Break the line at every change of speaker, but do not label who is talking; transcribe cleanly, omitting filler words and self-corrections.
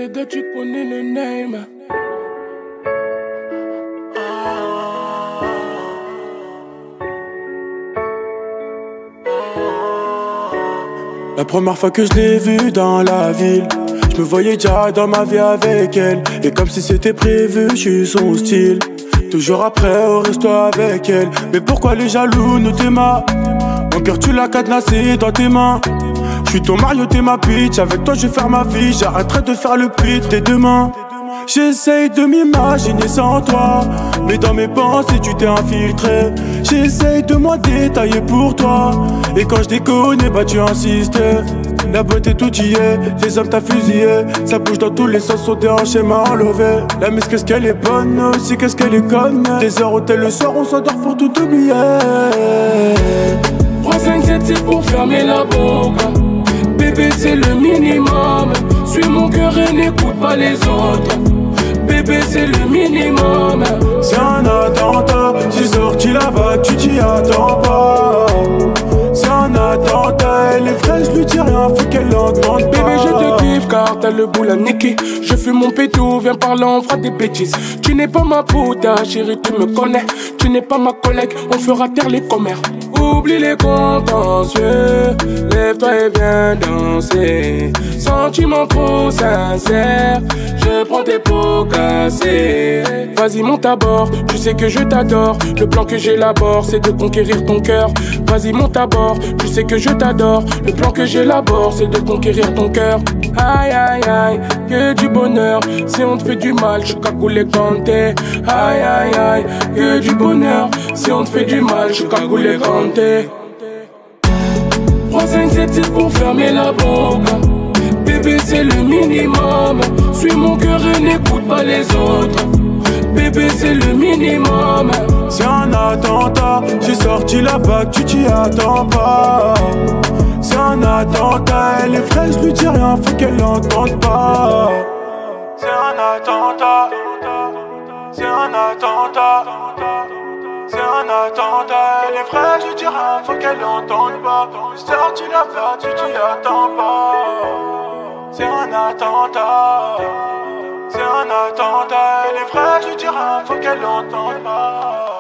EXCLU, tu connais le name.
La première fois que je l'ai vue dans la ville, je me voyais déjà dans ma vie avec elle. Et comme si c'était prévu, je suis son style. Toujours après au resto avec elle. Mais pourquoi les jaloux nous t'aiment? Mon cœur tu l'as cadenassé dans tes mains. Je suis ton Mario, t'es ma Peach. Avec toi je vais faire ma vie, j'arrêterai de faire le prix de tes deux mains. J'essaye de m'imaginer sans toi, mais dans mes pensées tu t'es infiltré. J'essaye de moi détailler pour toi, et quand je déconne, bah tu insistes. La beauté tout y est, les hommes t'as fusillé. Ça bouge dans tous les sens, sauter en schéma enlevé. La mise qu'est-ce qu'elle est bonne, aussi qu'est-ce qu'elle est conne. Des heures au tel le soir, on s'endort pour tout oublier.
3, 5, 7, c'est pour fermer la boca. Bébé c'est le minimum. Suis mon cœur et n'écoute pas les autres. Bébé c'est le minimum.
C'est un attentat, j'ai sorti la vague, tu t'y attends pas. C'est un attentat, elle est fraîche, je lui dis rien, faut qu'elle l'entende pas.
Bébé je te kiffe car t'as le boule à niquer. Je fume mon péto, viens parler, on fera des bêtises. Tu n'es pas ma puta, chérie tu me connais. Tu n'es pas ma collègue, on fera taire les commères. Oublie les contentieux, lève-toi et viens danser. Sentiments trop sincères, je prends tes pots cassés. Vas-y monte à bord, tu sais que je t'adore. Le plan que j'élabore, c'est de conquérir ton cœur. Vas-y monte à bord, tu sais que je t'adore. Le plan que j'élabore, c'est de conquérir ton cœur. Aïe aïe aïe, que du bonheur. Si on te fait du mal, je cagoule quand t'es. Aïe aïe aïe, que du bonheur. Si on te fait du mal, je cagoule quand t'es. 3, 5, 7, c'est pour fermer la boca. Bébé c'est le minimum. Suis mon cœur et n'écoute pas les autres. Bébé c'est le minimum.
C'est un attentat, j'ai sorti la vague, tu t'y attends pas. C'est un attentat, elle est fraîche, je lui dis rien, faut qu'elle l'entende pas. C'est un attentat, c'est un attentat. C'est un attentat, elle est fraîche, je lui dis rien, faut qu'elle l'entende pas. J'ai sorti la vague, tu t'y attends pas. C'est un attentat, c'est un attentat, elle est fraîche, je lui dis rien, faut qu'elle l'entende pas.